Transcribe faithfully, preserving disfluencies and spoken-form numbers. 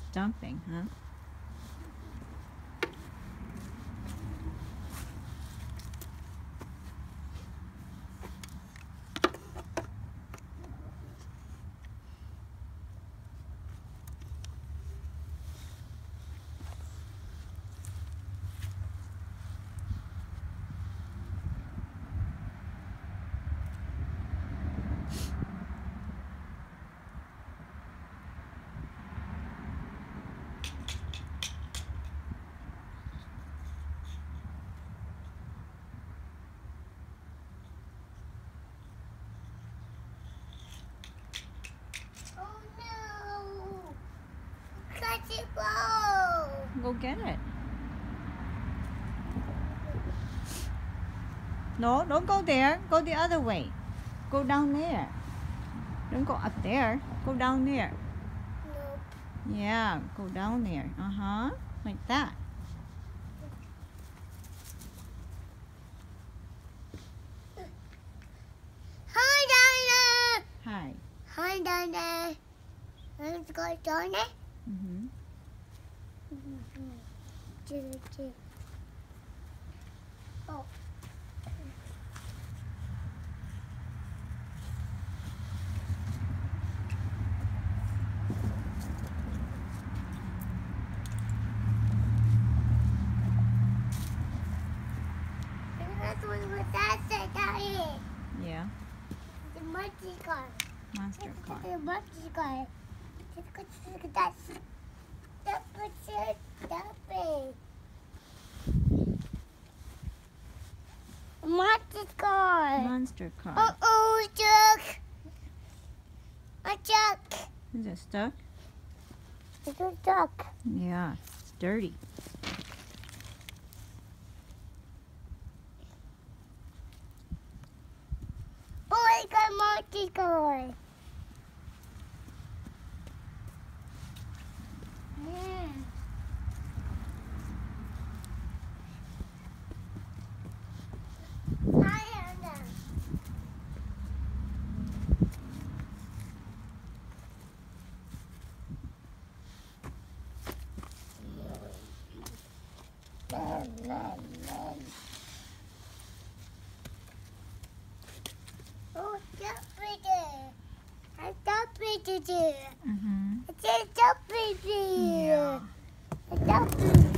Stomping, huh? Go get it. No, don't go there. Go the other way. Go down there. Don't go up there. Go down there. Nope. Yeah, go down there. Uh-huh. Like that. Hi, Donna. Hi. Hi, Donna. Let's go, Donna. Mm-hmm. Oh. That's what that said, Daddy. Yeah. The monkey car. Monster car. The monkey car. Look at that. That puts it that way. Monster car. Monster car. Uh oh, Chuck. A Chuck. Is it stuck? It's a Chuck. Yeah. It's dirty. Oh, I got monkey car. Yeah. Hi, Anna. Oh, jump right there. I jump right there. Mm-hmm. I just jump right there. Yeah. I jump right